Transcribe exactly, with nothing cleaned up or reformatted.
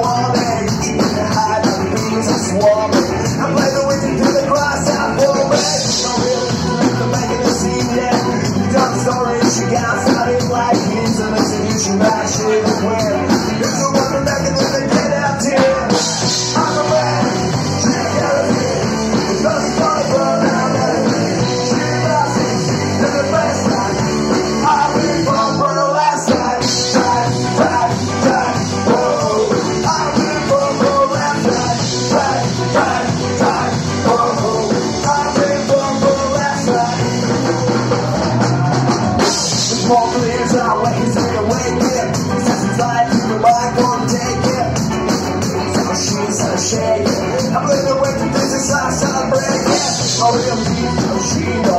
morning. Eating the high, the beans are swarming. I play the wicked through the glass out for me. No real to make it the scene yet. You done story, she got started like kids. And listen, you should back shit and win. If you want to back it, then they get out here. I'm a man, she got a hit. It doesn't start to burn out at a hit. She loves it, she's the best time. I've been from for the last time. Time, time, time, whoa. I've been from for the last time. Time, time, time, whoa. I've been from for the last time. The small clears out, waking to the wake it. Since it's like you the mind won't take it. So she's so shaking. I'm living with the business I celebrate it. Oh, real people, she knows.